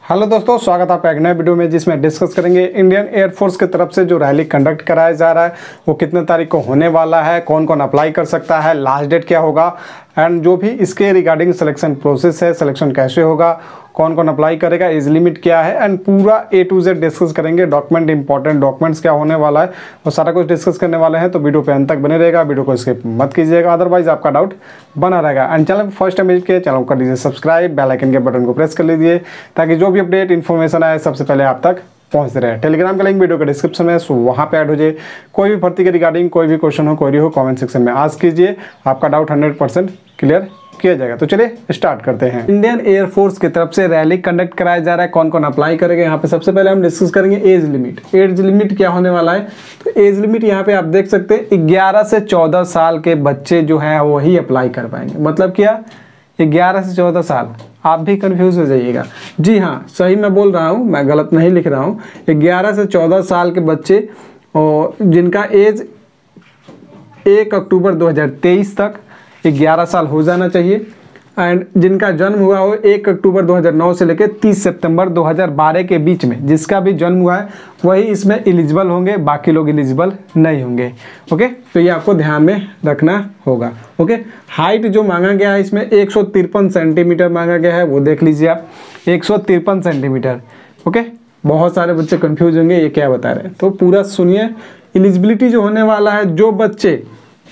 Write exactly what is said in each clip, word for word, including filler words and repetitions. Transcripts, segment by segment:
Hello दोस्तों, स्वागत है आपका एक नए वीडियो में जिसमें डिस्कस करेंगे इंडियन एयरफोर्स की तरफ से जो रैली कंडक्ट कराया जा रहा है वो कितने तारीख को होने वाला है, कौन कौन अप्लाई कर सकता है, लास्ट डेट क्या होगा एंड जो भी इसके रिगार्डिंग सिलेक्शन प्रोसेस है, सिलेक्शन कैसे होगा, कौन कौन अप्लाई करेगा, एज लिमिट क्या है एंड पूरा ए टू जेड डिस्कस करेंगे। डॉक्यूमेंट इंपॉर्टेंट डॉक्यूमेंट्स क्या होने वाला है वो सारा कुछ डिस्कस करने वाले हैं, तो वीडियो पे अंत तक बने रहेगा। वीडियो को स्किप मत कीजिएगा, अदरवाइज आपका डाउट बना रहेगा। एंड चैनल पर फर्स्ट टाइम विजिट किए चैनल को कर लीजिए सब्सक्राइब, बेल आइकन के बटन को प्रेस कर लीजिए ताकि जो भी अपडेट इन्फॉर्मेशन आए सबसे पहले आप तक पहुंचते रहे। टेलीग्राम का लिंक वीडियो के डिस्क्रिप्शन में, सो वहाँ पे ऐड हो जाए। कोई भी भर्ती के रिगार्डिंग कोई भी क्वेश्चन हो, क्वेरी हो, कमेंट सेक्शन में आस्क कीजिए, आपका डाउट हंड्रेड परसेंट क्लियर किया जाएगा। तो चलिए स्टार्ट करते हैं। इंडियन एयरफोर्स की तरफ से रैली कंडक्ट कराया जा रहा है, कौन कौन अप्लाई करेंगे यहाँ पे सबसे पहले हम डिस्कस करेंगे एज लिमिट। एज लिमिट क्या होने वाला है, तो एज लिमिट यहाँ पे आप देख सकते हैं ग्यारह से चौदह साल के बच्चे जो है वही अप्लाई कर पाएंगे। मतलब क्या, ग्यारह से चौदह साल। आप भी कंफ्यूज हो जाइएगा, जी हाँ सही मैं बोल रहा हूँ, मैं गलत नहीं लिख रहा हूँ। ग्यारह से चौदह साल के बच्चे और जिनका एज एक अक्टूबर दो हज़ार तेईस तक ग्यारह साल हो जाना चाहिए एंड जिनका जन्म हुआ हो एक अक्टूबर दो हज़ार नौ से लेकर तीस सितंबर दो हज़ार बारह के बीच में, जिसका भी जन्म हुआ है वही इसमें एलिजिबल होंगे, बाकी लोग एलिजिबल नहीं होंगे। ओके, तो ये आपको ध्यान में रखना होगा। ओके, हाइट जो मांगा गया है इसमें एक सौ तिरपन सेंटीमीटर मांगा गया है, वो देख लीजिए आप, एक सौ तिरपन सेंटीमीटर। ओके, बहुत सारे बच्चे कंफ्यूज होंगे ये क्या बता रहे हैं, तो पूरा सुनिए। एलिजिबिलिटी जो होने वाला है, जो बच्चे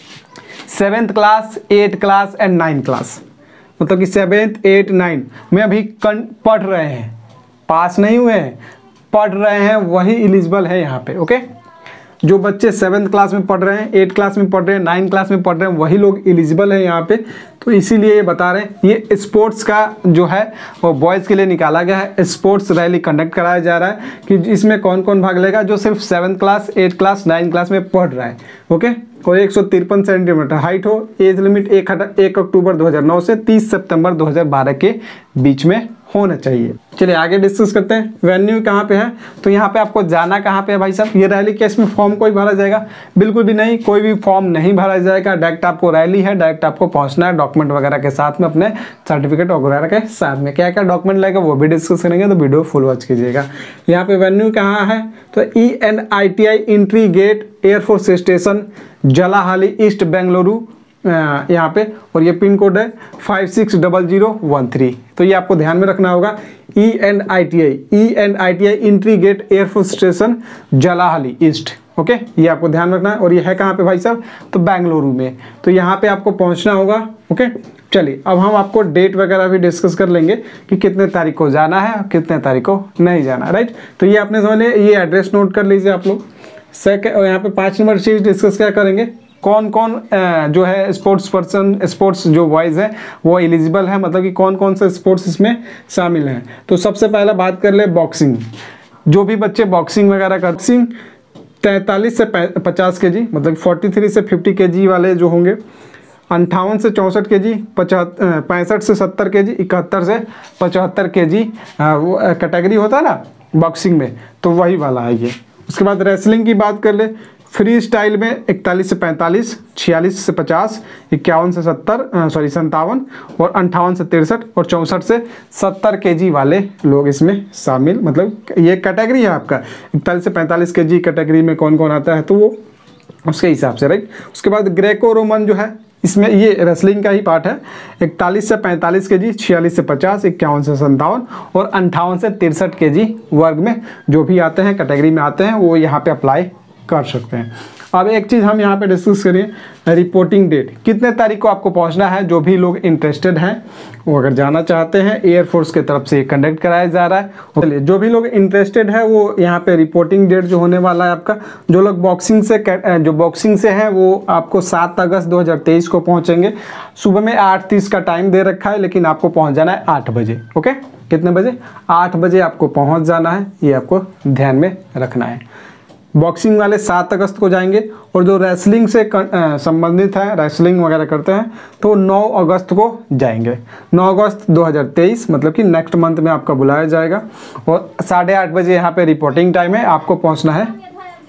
seventh class, eight class and nine class, मतलब कि सेवेंथ एट नाइन में अभी पढ़ रहे हैं, पास नहीं हुए हैं, पढ़ रहे हैं, वही एलिजिबल है यहाँ पे। ओके, जो बच्चे सेवेंथ क्लास में पढ़ रहे हैं, एट क्लास में पढ़ रहे हैं, नाइन क्लास में पढ़ रहे हैं, वही लोग एलिजिबल हैं यहाँ पे। तो इसीलिए ये बता रहे हैं, ये स्पोर्ट्स का जो है वो बॉयज़ के लिए निकाला गया है। स्पोर्ट्स रैली कंडक्ट कराया जा रहा है कि इसमें कौन कौन भाग लेगा, जो सिर्फ seventh class, eight class, nine class में पढ़ रहा है। ओके, और एक सौ तिरपन सेंटीमीटर हाइट हो, एज लिमिट एक एक अक्टूबर दो हज़ार नौ से तीस सितंबर दो हज़ार बारह के बीच में होना चाहिए। चलिए आगे डिस्कस करते हैं। वेन्यू कहाँ पे है, तो यहाँ पे आपको जाना कहाँ पे है भाई साहब। ये रैली केस में फॉर्म कोई भरा जाएगा, बिल्कुल भी नहीं, कोई भी फॉर्म नहीं भरा जाएगा। डायरेक्ट आपको रैली है, डायरेक्ट आपको पहुँचना है डॉक्यूमेंट वगैरह के साथ में, अपने सर्टिफिकेट वगैरह के साथ में। क्या क्या डॉक्यूमेंट लगेगा वो भी डिस्कस करेंगे, तो वीडियो फुल वॉच कीजिएगा। यहाँ पे वेन्यू कहाँ है, तो E N I T I entry gate air force station Jalahalli east Bengaluru यहाँ पे, और ये पिन कोड है five six double zero one three. तो ये आपको ध्यान में रखना होगा। E N I T I E N I T I entry gate air force station Jalahalli east. Okay, ये आपको ध्यान रखना है। और ये है कहाँ पे भाई साहब, तो बेंगलुरु में। तो यहाँ पे आपको पहुँचना होगा। ओके, चलिए अब हम आपको डेट वगैरह भी डिस्कस कर लेंगे कि कितने तारीख को जाना है, कितने तारीख को नहीं जाना। राइट, तो ये आपने समझ लिया, ये एड्रेस नोट कर लीजिए आप लोग। सेकेंड, यहाँ पे पाँच नंबर चीज डिस्कस क्या करेंगे, कौन कौन जो है स्पोर्ट्स पर्सन, स्पोर्ट्स जो बॉयज़ है वो एलिजिबल है, मतलब कि कौन कौन से स्पोर्ट्स इसमें शामिल हैं। तो सबसे पहले बात कर ले बॉक्सिंग। जो भी बच्चे बॉक्सिंग वगैरह कर, बॉक्सिंग तैंतालीस से पचास के जी, मतलब तैंतालीस से पचास के जी वाले जो होंगे, अंठावन से चौंसठ के जी, पचहत्तर पैंसठ से सत्तर के जी, इकहत्तर से पचहत्तर के जी वो कैटेगरी होता है ना बॉक्सिंग में, तो वही वाला है ये। उसके बाद रेसलिंग की बात कर ले, फ्री स्टाइल में इकतालीस से पैंतालीस, छियालीस से पचास, इक्यावन से सत्तर सॉरी संतावन, और अंठावन से तिरसठ, और चौंसठ से सत्तर के जी वाले लोग इसमें शामिल, मतलब ये कैटेगरी है आपका। इकतालीस से पैंतालीस के जी कैटेगरी में कौन कौन आता है तो वो उसके हिसाब से। राइट, उसके बाद ग्रेको रोमन जो है, इसमें ये रेसलिंग का ही पार्ट है। इकतालीस से पैंतालीस के जी, छियालीस से पचास, इक्यावन से संतावन, और अंठावन से तिरसठ के जी वर्ग में जो भी आते हैं, कैटेगरी में आते हैं, वो यहाँ पे अप्लाई कर सकते हैं। अब एक चीज़ हम यहाँ पे डिस्कस करिए, रिपोर्टिंग डेट कितने तारीख को आपको पहुँचना है। जो भी लोग इंटरेस्टेड हैं वो अगर जाना चाहते हैं, एयरफोर्स की तरफ से कंडक्ट कराया जा रहा है। चलिए, जो भी लोग इंटरेस्टेड है वो यहाँ पे रिपोर्टिंग डेट जो होने वाला है आपका, जो लोग बॉक्सिंग से जो बॉक्सिंग से हैं वो आपको सात अगस्त दो हज़ार तेईस को पहुँचेंगे। सुबह में आठ तीस का टाइम दे रखा है, लेकिन आपको पहुँच जाना है आठ बजे। ओके, कितने बजे, आठ बजे आपको पहुँच जाना है, ये आपको ध्यान में रखना है। बॉक्सिंग वाले सात अगस्त को जाएंगे, और जो रेसलिंग से संबंधित है, रेसलिंग वगैरह करते हैं, तो नौ अगस्त को जाएंगे। नौ अगस्त दो हज़ार तेईस, मतलब कि नेक्स्ट मंथ में आपका बुलाया जाएगा। और साढ़े आठ बजे यहाँ पे रिपोर्टिंग टाइम है, आपको पहुँचना है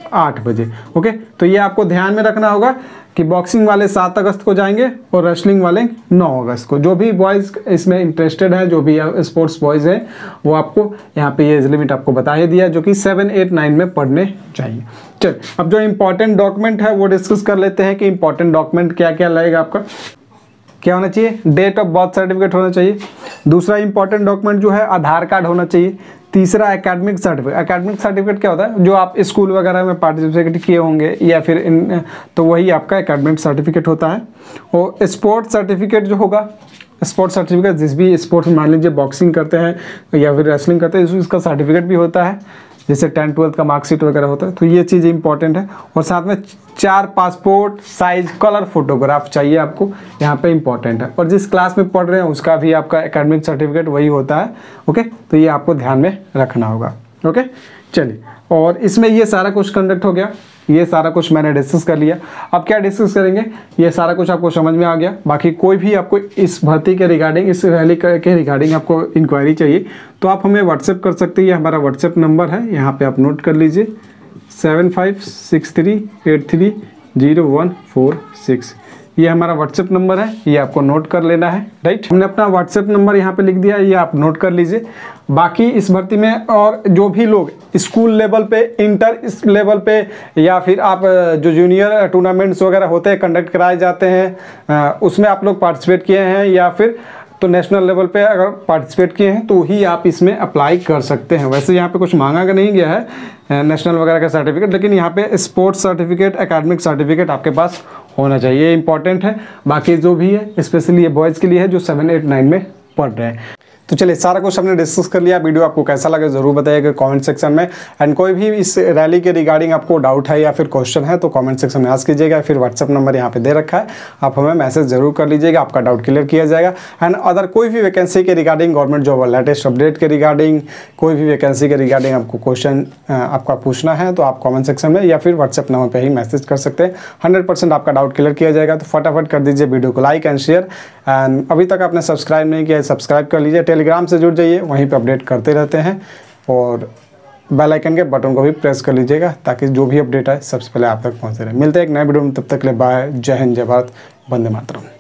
आठ बजे। ओके, तो ये आपको ध्यान में रखना होगा कि बॉक्सिंग वाले सात अगस्त को जाएंगे और रेसलिंग वाले नौ अगस्त को। जो भी बॉयज़ इसमें इंटरेस्टेड है, जो भी स्पोर्ट्स बॉयज़ हैं, वो आपको यहाँ पे ये एज लिमिट आपको बता ही दिया, जो कि सेवन एट नाइन में पढ़ने चाहिए। चल, अब जो इंपॉर्टेंट डॉक्यूमेंट है वो डिस्कस कर लेते हैं कि इंपॉर्टेंट डॉक्यूमेंट क्या क्या लगेगा आपका। क्या होना चाहिए? डेट ऑफ बर्थ सर्टिफिकेट होना चाहिए। दूसरा इंपॉर्टेंट डॉक्यूमेंट जो है आधार कार्ड होना चाहिए। तीसरा एकेडमिक सर्टिफिकेट। एकेडमिक सर्टिफिकेट क्या होता है? जो आप स्कूल वगैरह में पार्टिसिपेट किए होंगे या फिर इन, तो वही आपका एकेडमिक सर्टिफिकेट होता है। और स्पोर्ट्स सर्टिफिकेट जो होगा, स्पोर्ट्स सर्टिफिकेट जिस भी स्पोर्ट्स में मान लीजिए बॉक्सिंग करते हैं या फिर रेसलिंग करते हैं, इसका सर्टिफिकेट भी होता है, जैसे टेंथ ट्वेल्थ का मार्कशीट वगैरह होता है। तो ये चीज़ इंपॉर्टेंट है। और साथ में चार पासपोर्ट साइज कलर फोटोग्राफ चाहिए आपको, यहाँ पे इंपॉर्टेंट है। और जिस क्लास में पढ़ रहे हैं उसका भी आपका एकेडमिक सर्टिफिकेट वही होता है। ओके, तो ये आपको ध्यान में रखना होगा। ओके, चलिए, और इसमें ये सारा कुछ कंडक्ट हो गया, ये सारा कुछ मैंने डिस्कस कर लिया। अब क्या डिस्कस करेंगे, ये सारा कुछ आपको समझ में आ गया। बाकी कोई भी आपको इस भर्ती के रिगार्डिंग, इस रैली के रिगार्डिंग आपको इंक्वायरी चाहिए तो आप हमें व्हाट्सएप कर सकते हैं। ये हमारा व्हाट्सएप नंबर है, यहाँ पे आप नोट कर लीजिए, seven five six three eight three zero one four six. ये हमारा व्हाट्सएप नंबर है, ये आपको नोट कर लेना है। राइट, हमने अपना व्हाट्सएप नंबर यहाँ पे लिख दिया, ये आप नोट कर लीजिए। बाकी इस भर्ती में और जो भी लोग स्कूल लेवल पे, इंटर इस लेवल पे, या फिर आप जो जूनियर टूर्नामेंट्स वगैरह होते हैं कंडक्ट कराए जाते हैं, उसमें आप लोग पार्टिसिपेट किए हैं या फिर तो नेशनल लेवल पे अगर पार्टिसिपेट किए हैं तो ही आप इसमें अप्लाई कर सकते हैं। वैसे यहाँ पे कुछ मांगा नहीं गया है नेशनल वगैरह का सर्टिफिकेट, लेकिन यहाँ पे स्पोर्ट्स सर्टिफिकेट, एकेडमिक सर्टिफिकेट आपके पास होना चाहिए, ये इंपॉर्टेंट है। बाकी जो भी है स्पेशली ये बॉयज़ के लिए है जो सेवन एट नाइन में पढ़ रहे हैं। तो चलिए, सारा कुछ हमने डिस्कस कर लिया। वीडियो आपको कैसा लगा ज़रूर बताइएगा कमेंट सेक्शन में। एंड कोई भी इस रैली के रिगार्डिंग आपको डाउट है या फिर क्वेश्चन है तो कमेंट सेक्शन में आस्क कीजिएगा। फिर व्हाट्सअप नंबर यहाँ पे दे रखा है, आप हमें मैसेज जरूर कर लीजिएगा, आपका डाउट क्लियर किया जाएगा। एंड अदर कोई भी वैकेंसी के regarding, government job latest update के रिगार्डिंग, कोई भी वैकेंसी के रिगार्डिंग आपको क्वेश्चन आपका पूछना है तो आप कॉमेंट सेक्शन में या फिर व्हाट्सएप नंबर पर ही मैसेज कर सकते हैं। हंड्रेड परसेंट आपका डाउट क्लियर किया जाएगा। तो फटाफट कर दीजिए वीडियो को लाइक एंड शेयर। एंड अभी तक आपने सब्सक्राइब नहीं किया है, सब्सक्राइब कर लीजिए। टेलीग्राम से जुड़ जाइए, वहीं पे अपडेट करते रहते हैं। और बेल आइकन के बटन को भी प्रेस कर लीजिएगा ताकि जो भी अपडेट है सबसे पहले आप तक पहुंचते रहे। मिलते हैं एक नए वीडियो में, तब तक के लिए बाय। जय हिंद, जय भारत, वंदे मातरम।